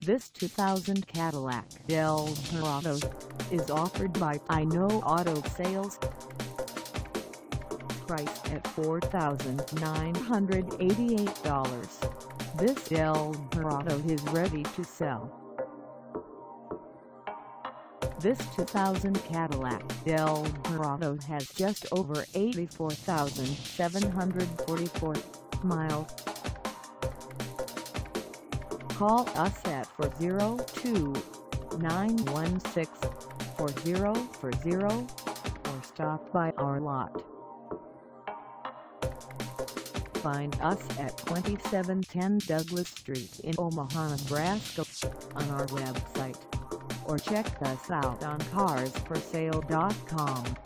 This 2000 Cadillac Eldorado is offered by Dino Auto Sales. Priced at $4,988, this Eldorado is ready to sell. This 2000 Cadillac Eldorado has just over 84,744 miles. Call us at 402-916-4040 or stop by our lot. Find us at 2710 Douglas Street in Omaha, Nebraska on our website, or check us out on carsforsale.com.